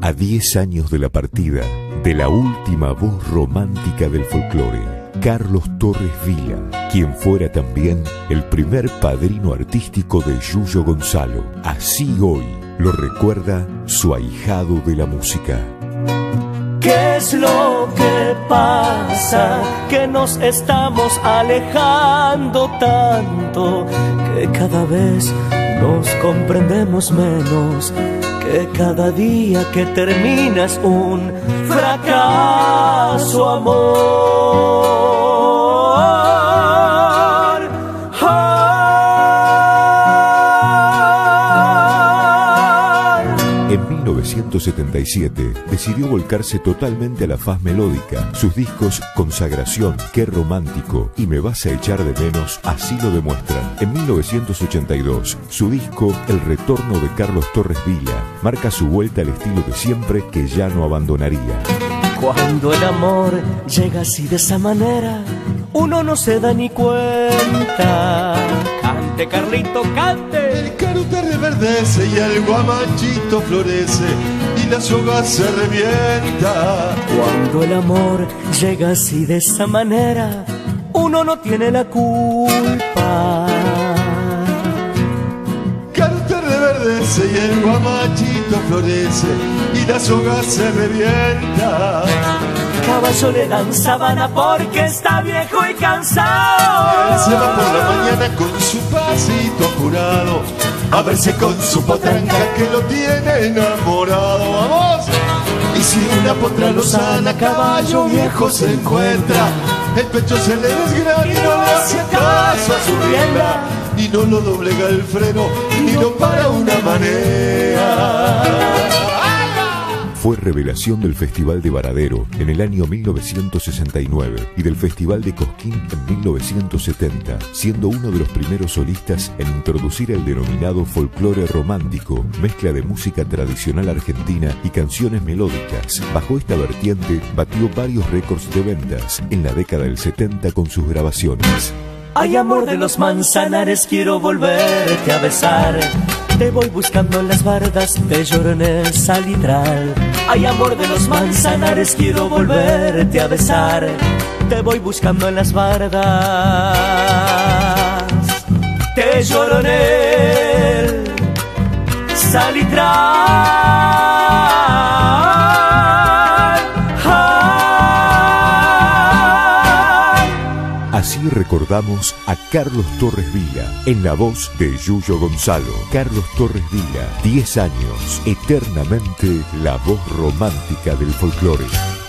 A 10 años de la partida de la última voz romántica del folclore, Carlos Torres Vila, quien fuera también el primer padrino artístico de Yuyo Gonzalo. Así hoy lo recuerda su ahijado de la música. ¿Qué es lo que pasa? Que nos estamos alejando tanto, que cada vez nos comprendemos menos, que cada día que termina es un fracaso, amor. En 1977 decidió volcarse totalmente a la faz melódica. Sus discos Consagración, Qué romántico y Me vas a echar de menos así lo demuestran. En 1982, su disco El retorno de Carlos Torres Vila marca su vuelta al estilo de siempre que ya no abandonaría. Cuando el amor llega así de esa manera, uno no se da ni cuenta. Cante, Carlito, cante. El caruta reverdece y el guamachito florece y la soga se revienta. Cuando el amor llega así de esa manera, uno no tiene la culpa. Caruta reverdece y el guamachito florece y la soga se revienta. Caballo le dan sabana porque está viejo y cansado. Él se va por la mañana con su pasito apurado a verse con su potranca que lo tiene enamorado. ¡Vamos! Y si una potra lo sana, caballo viejo se encuentra, el pecho se le desgrana y no le hace caso a su rienda, y no lo doblega el freno y no para una marea. Fue revelación del Festival de Varadero en el año 1969 y del Festival de Cosquín en 1970, siendo uno de los primeros solistas en introducir el denominado folclore romántico, mezcla de música tradicional argentina y canciones melódicas. Bajo esta vertiente, batió varios récords de ventas en la década del 70 con sus grabaciones. Ay, amor de los Manzanares, quiero volverte a besar. Te voy buscando en las bardas, te lloro en el salitral. Ay, amor de los Manzanares, quiero volverte a besar. Te voy buscando en las bardas, te lloro en el salitral. Así recordamos a Carlos Torres Vila, en la voz de Yuyo Gonzalo. Carlos Torres Vila, 10 años, eternamente la voz romántica del folclore.